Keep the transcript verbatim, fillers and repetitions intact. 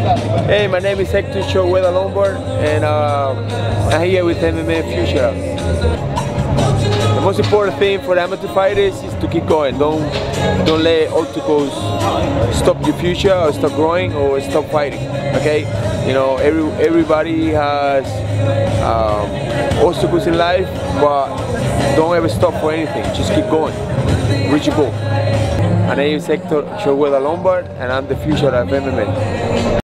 Hey, my name is Hector with Lombard, and uh, I'm here with M M A Future. The most important thing for amateur fighters is to keep going. Don't don't let obstacles stop your future, or stop growing, or stop fighting. Okay, you know, every everybody has um, obstacles in life, but don't ever stop for anything. Just keep going. Reach your goal. My name is Hector with Lombard, and I'm the future of M M A.